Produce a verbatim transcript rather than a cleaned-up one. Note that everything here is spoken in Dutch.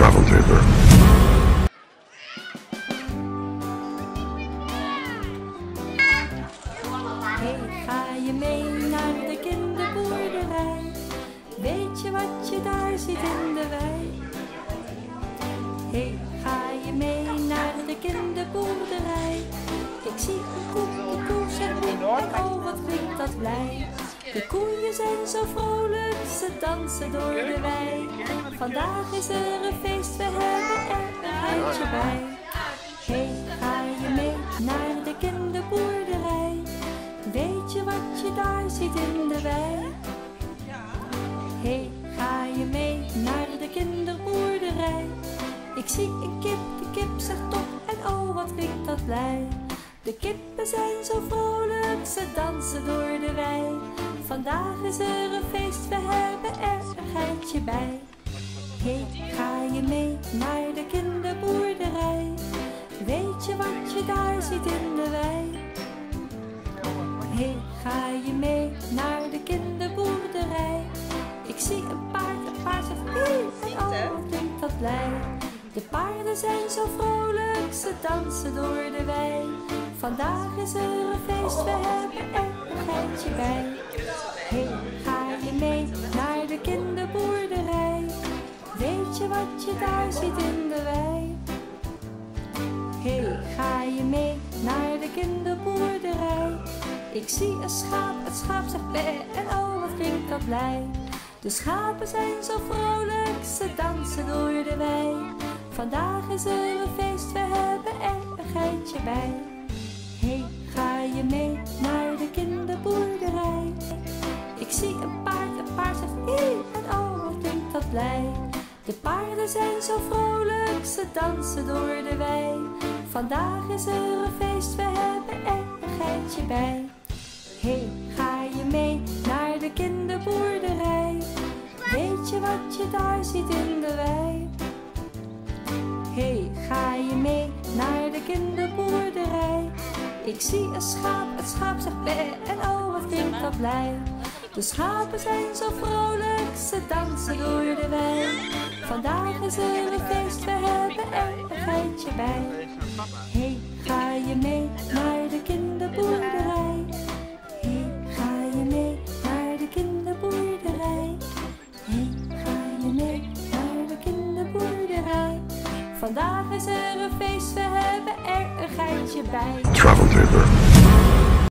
Travel Paper. Hey, ga je mee naar de kinderboerderij? Weet je wat je daar ziet in de wei? Hey, ga je mee naar de kinderboerderij? Ik zie een koe, de koe zegt moe en oh wat klinkt dat blij. De koeien zijn zo vrolijk, ze dansen door de wei. Vandaag is er een feest, we hebben er een geitje bij. Hey, ga je mee naar de kinderboerderij? Weet je wat je daar ziet in de wei? Hey, ga je mee naar de kinderboerderij? Ik zie een kip, de kip zegt top en oh wat klinkt dat blij. De kippen zijn zo vrolijk, ze dansen door de wei. Vandaag is er een feest, we hebben er een geitje bij. Hey, ga je mee naar de kinderboerderij? Weet je wat je daar ziet in de wei? Hey, ga je mee naar de kinderboerderij? Ik zie een paard, een paard zegt hee en oh wat klinkt dat blij. De paarden zijn zo vrolijk, ze dansen door de wei. Vandaag is er een feest, we hebben er een geitje bij. Hey, ga je mee naar de kinderboerderij? Weet je wat je daar ziet in de wei? Hey, ga je mee naar de kinderboerderij? Ik zie een schaap, het schaap zegt bé en oh wat klinkt dat blij. De schapen zijn zo vrolijk, ze dansen door de wei. Vandaag is er een feest, we hebben er een geitje bij. Hey, ga je mee naar de kinderboerderij? Ik zie een paard, een paard zegt hee en oh wat klinkt dat blij. De paarden zijn zo vrolijk, ze dansen door de wei. Vandaag is er een feest, we hebben er een geitje bij. Hey, ga je mee naar de kinderboerderij? Weet je wat je daar ziet in de wei? Hey, ga je mee naar de kinderboerderij? Ik zie een schaap, het schaap zegt bé en oh wat klinkt dat blij. De schapen zijn zo vrolijk, ze dansen door de wei. Vandaag is er een feest, we hebben er een geitje bij. Hey, ga je mee naar de kinderboerderij? Hey, ga je mee naar de kinderboerderij? Hey, ga je mee naar de kinderboerderij? Vandaag is er een feest, we hebben er een geitje bij. Travel Paper.